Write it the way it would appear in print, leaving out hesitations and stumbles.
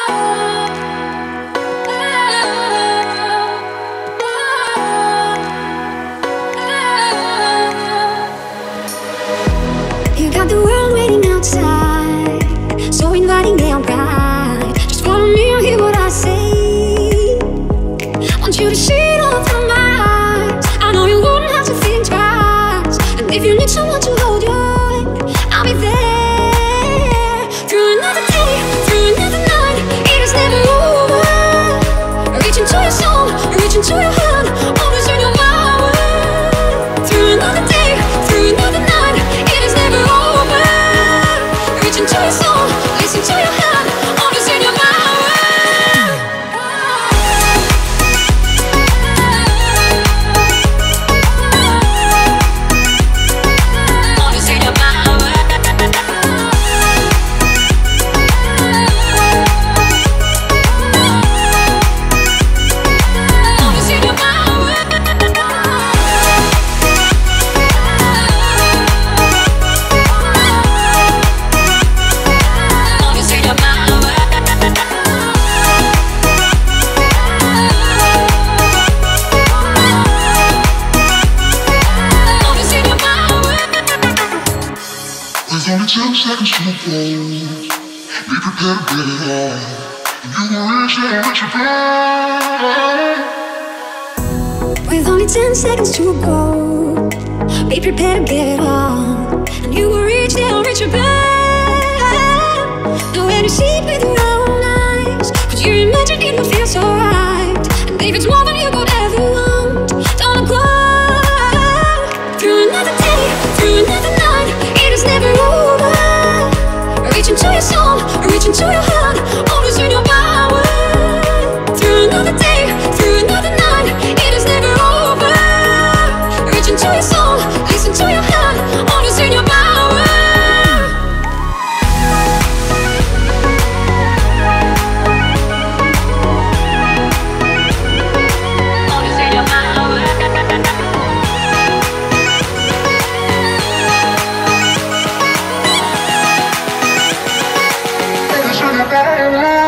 You got the world waiting outside, so inviting and bright. Just follow me and hear what I say. Want you to see it all through my eyes. I know you wouldn't have to think twice. And if you need someone to hold your hand, I'll be there. Through another day, through another night, it is never over. Reach into your soul, reach into your heart, always in your mind. Through another day, through another night, it is never over. Reach into your soul, listen to your heart, always in your mind. Always in your mind. Always in your mind. Always in your mind. Always in your mind. There's only 10 seconds to go. Be prepared to get it on. And you will reach there and reach your goal. With only 10 seconds to go, be prepared to get it on. And you will reach there, reach your back. Now when you see it with your own eyes, could you imagine it will feel so right? And if it's more than you could ever want, don't look back. Through another day, through another night, it is never over. Reach into your soul, reach into your heart, always in your power. Through another day, through another night, it is never over. Reach into your soul, listen to your heart, always in your power. Always in your power. Always in your power.